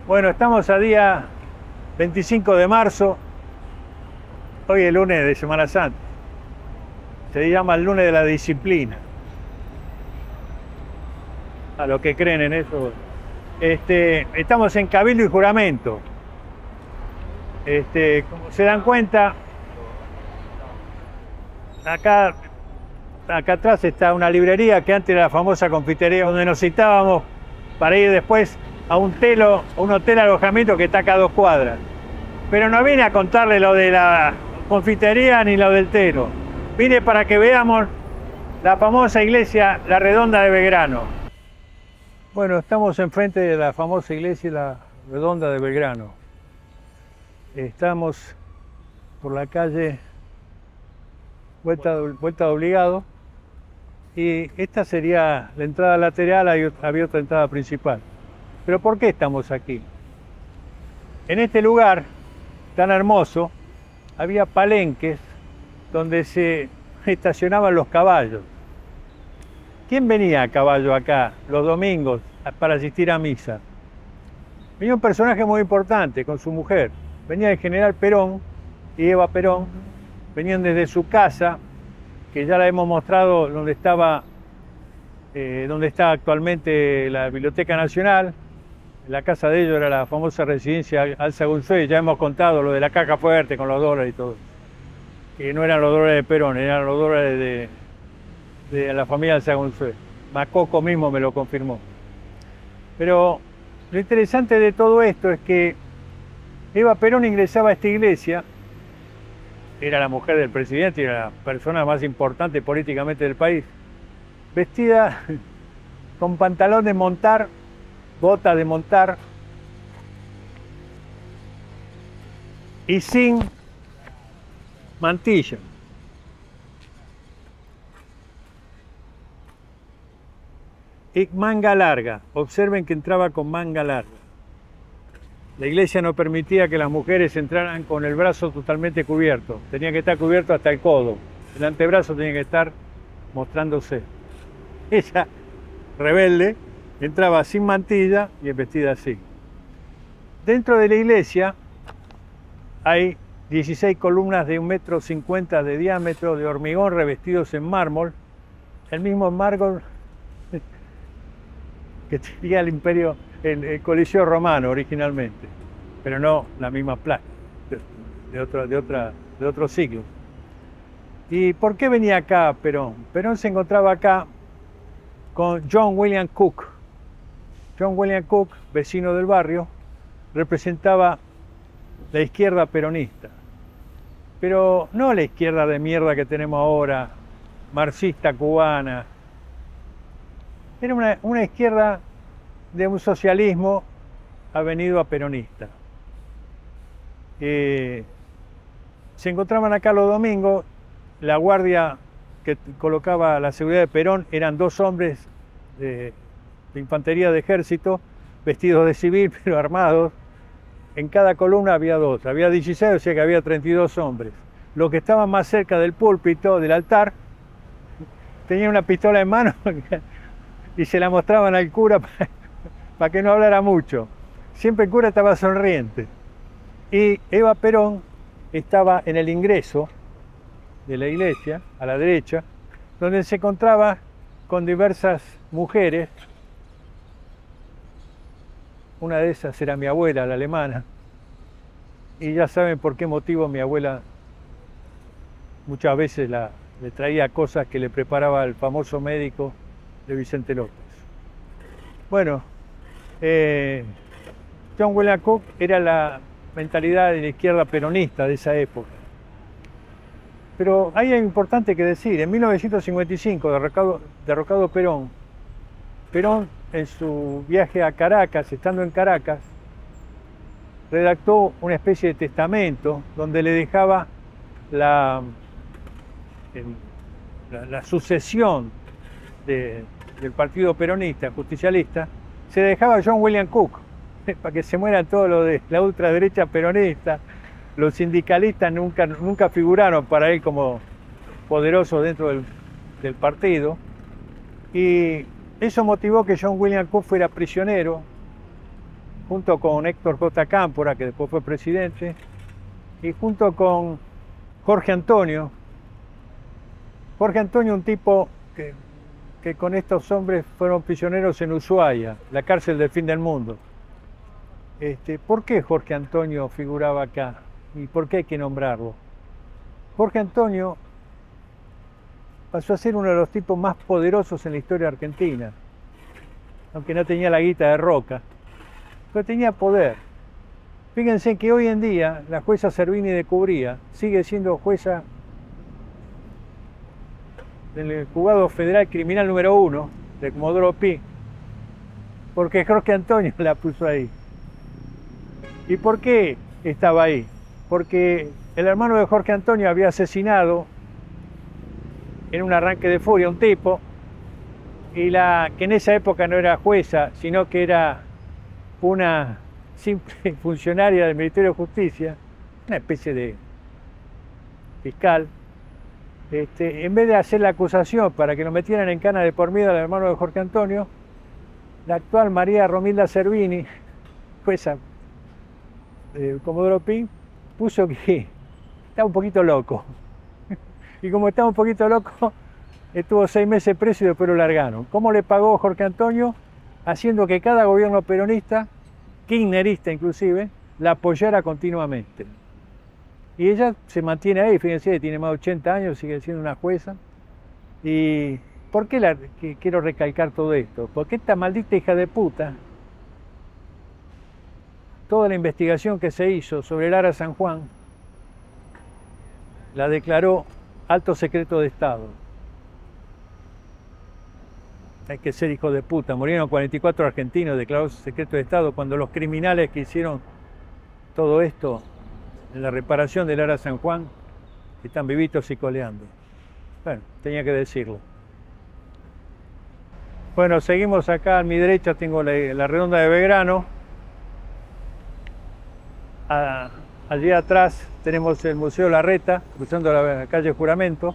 Bueno, estamos a día 25 de marzo, hoy es lunes de Semana Santa, se llama el lunes de la disciplina, a los que creen en eso. Estamos en Cabildo y Juramento. Como se dan cuenta, acá atrás está una librería que antes era la famosa confitería donde nos citábamos para ir después a un hotel alojamiento que está acá a 2 cuadras. Pero no vine a contarle lo de la confitería ni lo del telo. Vine para que veamos la famosa iglesia La Redonda de Belgrano. Bueno, estamos enfrente de la famosa iglesia La Redonda de Belgrano. Estamos por la calle Vuelta de Obligado y esta sería la entrada lateral, había otra entrada principal. Pero ¿por qué estamos aquí? En este lugar tan hermoso había palenques donde se estacionaban los caballos. ¿Quién venía a caballo acá los domingos para asistir a misa? Venía un personaje muy importante con su mujer. Venía el general Perón y Eva Perón. Venían desde su casa, que ya la hemos mostrado donde está actualmente la Biblioteca Nacional. La casa de ellos era la famosa residencia Alsagunzué. Ya hemos contado lo de la caja fuerte con los dólares y todo. Que no eran los dólares de Perón, eran los dólares de la familia Alsagunzué. Macoco mismo me lo confirmó. Pero lo interesante de todo esto es que Eva Perón ingresaba a esta iglesia, era la mujer del presidente y era la persona más importante políticamente del país, vestida con pantalón de montar, bota de montar y sin mantilla. Y manga larga, observen que entraba con manga larga. La iglesia no permitía que las mujeres entraran con el brazo totalmente cubierto, tenía que estar cubierto hasta el codo, el antebrazo tenía que estar mostrándose. Ella, rebelde, entraba sin mantilla y vestida así. Dentro de la iglesia hay 16 columnas de 1,50 m de diámetro de hormigón revestidos en mármol, el mismo mármol que tenía el Coliseo Romano originalmente, pero no la misma placa, de otro siglo. ¿Y por qué venía acá Perón? Perón se encontraba acá con John William Cook. John William Cook, vecino del barrio, representaba la izquierda peronista, pero no la izquierda de mierda que tenemos ahora, marxista cubana. Era una izquierda de un socialismo avenido a peronista. Se encontraban acá los domingos, la guardia que colocaba la seguridad de Perón eran 2 hombres de infantería de ejército, vestidos de civil pero armados. En cada columna había 2, había 16, o sea que había 32 hombres. Los que estaban más cerca del púlpito, del altar, tenían una pistola en mano y se la mostraban al cura para que no hablara mucho. Siempre el cura estaba sonriente. Y Eva Perón estaba en el ingreso de la iglesia, a la derecha, donde se encontraba con diversas mujeres. Una de esas era mi abuela, la alemana. Y ya saben por qué motivo mi abuela muchas veces le traía cosas que le preparaba el famoso médico de Vicente López. Bueno, John William Cook era la mentalidad de la izquierda peronista de esa época. Pero hay algo importante que decir. En 1955, derrocado Perón, en su viaje a Caracas, estando en Caracas, redactó una especie de testamento donde le dejaba la sucesión del partido peronista, justicialista, se dejaba a John William Cook, para que se mueran todos los de la ultraderecha peronista. Los sindicalistas nunca figuraron para él como poderosos dentro del partido. Y eso motivó que John William Cook fuera prisionero junto con Héctor J. Cámpora, que después fue presidente, y junto con Jorge Antonio. Jorge Antonio, un tipo que con estos hombres fueron prisioneros en Ushuaia, la cárcel del fin del mundo. ¿Por qué Jorge Antonio figuraba acá? ¿Y por qué hay que nombrarlo? Jorge Antonio pasó a ser uno de los tipos más poderosos en la historia argentina, aunque no tenía la guita de Roca, pero tenía poder. Fíjense que hoy en día la jueza Servini de Cubría sigue siendo jueza del Juzgado Federal Criminal número 1 de Comodoro Pi, porque Jorge Antonio la puso ahí. ¿Y por qué estaba ahí? Porque el hermano de Jorge Antonio había asesinado en un arranque de furia a un tipo, y que en esa época no era jueza, sino que era una simple funcionaria del Ministerio de Justicia, una especie de fiscal, en vez de hacer la acusación para que lo metieran en cana de por vida al hermano de Jorge Antonio, la actual María Romilda Servini, jueza de Comodoro Pi, puso que estaba un poquito loco. Y como estaba un poquito loco, estuvo 6 meses preso y después lo largaron. ¿Cómo le pagó Jorge Antonio? Haciendo que cada gobierno peronista, kirchnerista inclusive, la apoyara continuamente. Y ella se mantiene ahí, fíjense, tiene más de 80 años, sigue siendo una jueza. ¿Y por qué quiero recalcar todo esto? Porque esta maldita hija de puta, toda la investigación que se hizo sobre el Ara San Juan, la declaró alto secreto de Estado. Hay que ser hijo de puta. Murieron 44 argentinos, declaró secreto de Estado, cuando los criminales que hicieron todo esto en la reparación del Ara San Juan están vivitos y coleando. Bueno, tenía que decirlo. Bueno, seguimos acá a mi derecha, tengo la redonda de Belgrano. Allí atrás tenemos el Museo Larreta, cruzando la calle Juramento.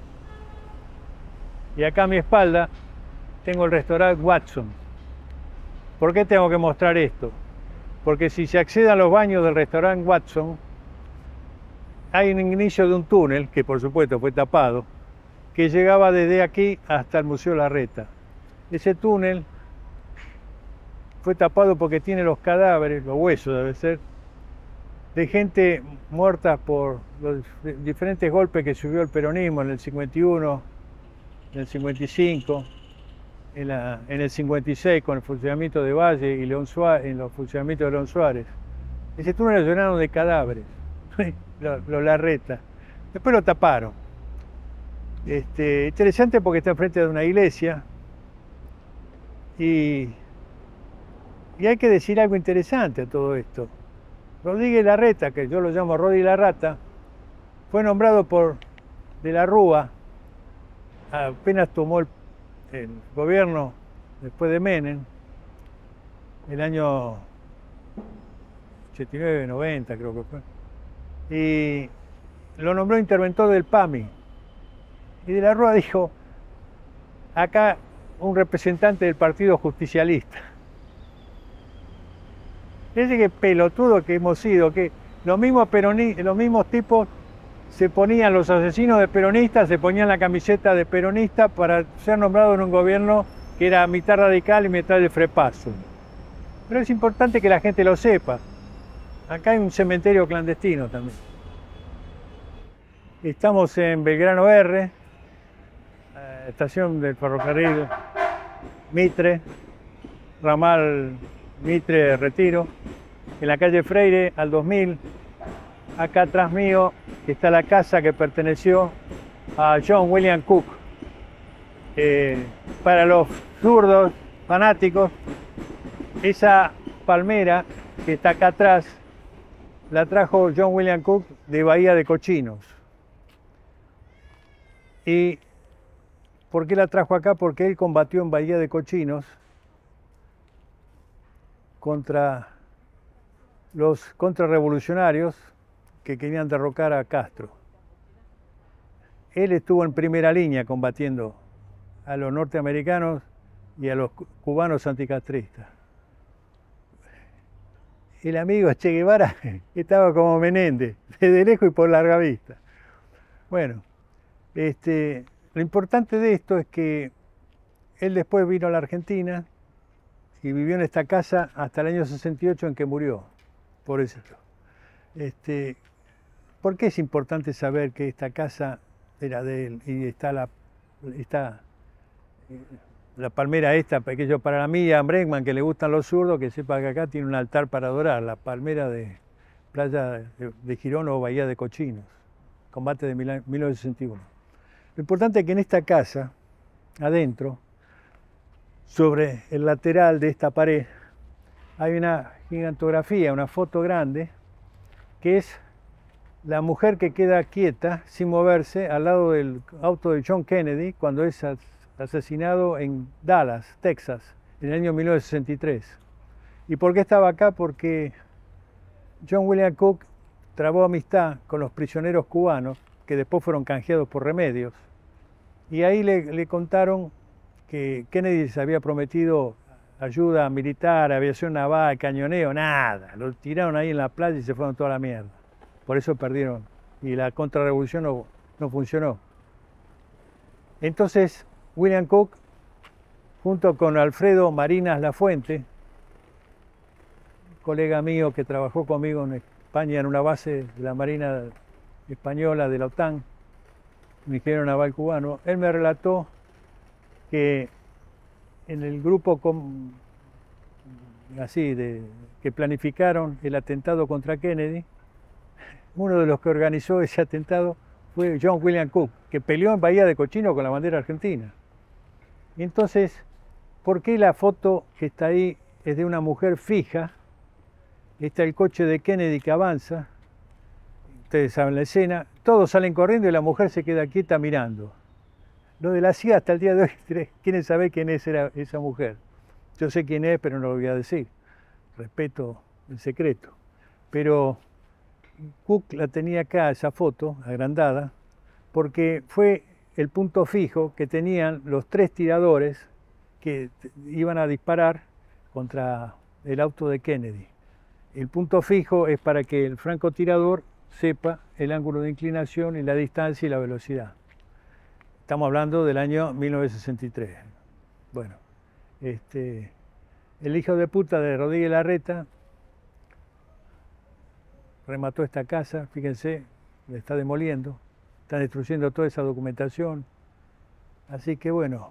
Y acá a mi espalda tengo el restaurante Watson. ¿Por qué tengo que mostrar esto? Porque si se accede a los baños del restaurante Watson, hay un inicio de un túnel, que por supuesto fue tapado, que llegaba desde aquí hasta el Museo Larreta. Ese túnel fue tapado porque tiene los cadáveres, los huesos debe ser, de gente muerta por los diferentes golpes que subió el peronismo en el 51, en el 55, en el 56 con el funcionamiento de Valle y León Suárez, en los funcionamientos de León Suárez. Ese túnel lo llenaron de cadáveres, lo Larreta. Después lo taparon. Interesante porque está enfrente de una iglesia y hay que decir algo interesante a todo esto. Rodríguez Larreta, que yo lo llamo Rodi la Rata, fue nombrado por De la Rúa, apenas tomó el gobierno después de Menem, el año 89, 90 creo que fue, y lo nombró interventor del PAMI. Y De la Rúa dijo, acá un representante del Partido Justicialista. Fíjense qué pelotudo que hemos sido, que los mismos tipos se ponían, los asesinos de peronistas, se ponían la camiseta de peronista para ser nombrados en un gobierno que era mitad radical y mitad de frepaso. Pero es importante que la gente lo sepa. Acá hay un cementerio clandestino también. Estamos en Belgrano R, estación del ferrocarril Mitre, ramal Mitre Retiro, en la calle Freire al 2000. Acá atrás mío está la casa que perteneció a John William Cook. Para los zurdos fanáticos, esa palmera que está acá atrás la trajo John William Cook de Bahía de Cochinos. ¿Y por qué la trajo acá? Porque él combatió en Bahía de Cochinos contra los contrarrevolucionarios que querían derrocar a Castro. Él estuvo en primera línea combatiendo a los norteamericanos y a los cubanos anticastristas. el amigo Che Guevara estaba como Menéndez, desde lejos y por larga vista. Bueno, lo importante de esto es que él después vino a la Argentina y vivió en esta casa hasta el año 68 en que murió, por eso. ¿Por qué es importante saber que esta casa era de él y está la palmera esta, pequeño para la mía, Bregman, que le gustan los zurdos, que sepa que acá tiene un altar para adorar, la palmera de Playa de Girón o Bahía de Cochinos, combate de 1961. Lo importante es que en esta casa, adentro, sobre el lateral de esta pared, hay una gigantografía, una foto grande, que es la mujer que queda quieta, sin moverse, al lado del auto de John Kennedy, cuando es asesinado en Dallas, Texas, en el año 1963. ¿Y por qué estaba acá? Porque John William Cook trabó amistad con los prisioneros cubanos, que después fueron canjeados por Remedios, y ahí le contaron que Kennedy les había prometido ayuda militar, aviación naval, cañoneo, nada. Lo tiraron ahí en la playa y se fueron toda la mierda. Por eso perdieron. Y la contrarrevolución no funcionó. Entonces, William Cook, junto con Alfredo Marinas Lafuente, colega mío que trabajó conmigo en España en una base de la Marina Española de la OTAN, un ingeniero naval cubano, él me relató que en el grupo que planificaron el atentado contra Kennedy, uno de los que organizó ese atentado fue John William Cook, que peleó en Bahía de Cochinos con la bandera argentina. Y entonces, ¿por qué la foto que está ahí es de una mujer fija? Está el coche de Kennedy que avanza, ustedes saben la escena, todos salen corriendo y la mujer se queda quieta mirando. Lo de la CIA hasta el día de hoy quieren saber quién era esa mujer. Yo sé quién es, pero no lo voy a decir. Respeto el secreto. Pero Cook la tenía acá, esa foto, agrandada, porque fue el punto fijo que tenían los 3 tiradores que iban a disparar contra el auto de Kennedy. El punto fijo es para que el francotirador sepa el ángulo de inclinación y la distancia y la velocidad. Estamos hablando del año 1963. Bueno, el hijo de puta de Rodríguez Larreta remató esta casa, fíjense, la está demoliendo, está destruyendo toda esa documentación. Así que bueno,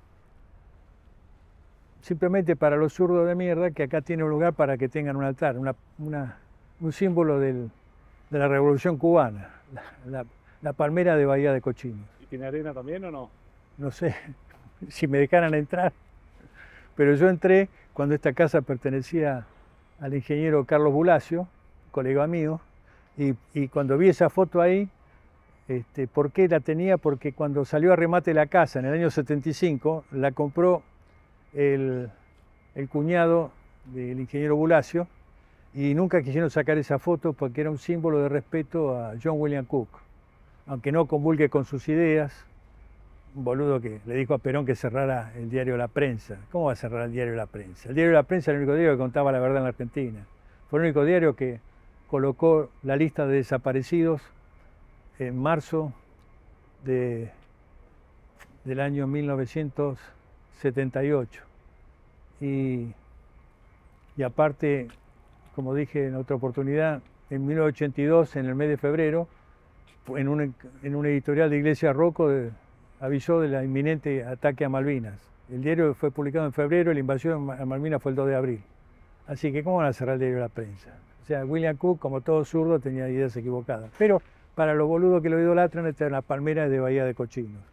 simplemente para los zurdos de mierda, que acá tiene un lugar para que tengan un altar, un símbolo de la Revolución Cubana, la palmera de Bahía de Cochinos. ¿Tiene arena también o no? No sé si me dejaran entrar, pero yo entré cuando esta casa pertenecía al ingeniero Carlos Bulacio, colega mío, y cuando vi esa foto ahí, ¿por qué la tenía? Porque cuando salió a remate la casa en el año 75, la compró el cuñado del ingeniero Bulacio, y nunca quisieron sacar esa foto porque era un símbolo de respeto a John William Cook. Aunque no convulgue con sus ideas, un boludo que le dijo a Perón que cerrara el diario La Prensa. ¿Cómo va a cerrar el diario La Prensa? El diario La Prensa era el único diario que contaba la verdad en la Argentina. Fue el único diario que colocó la lista de desaparecidos en marzo del año 1978. Y aparte, como dije en otra oportunidad, en 1982, en el mes de febrero, en un editorial de Iglesia Rocco avisó de la inminente ataque a Malvinas. El diario fue publicado en febrero, la invasión a Malvinas fue el 2 de abril. Así que, ¿cómo van a cerrar el diario La Prensa? O sea, William Cook, como todo zurdo, tenía ideas equivocadas. Pero para los boludos que lo idolatran, esta es la palmera de Bahía de Cochinos.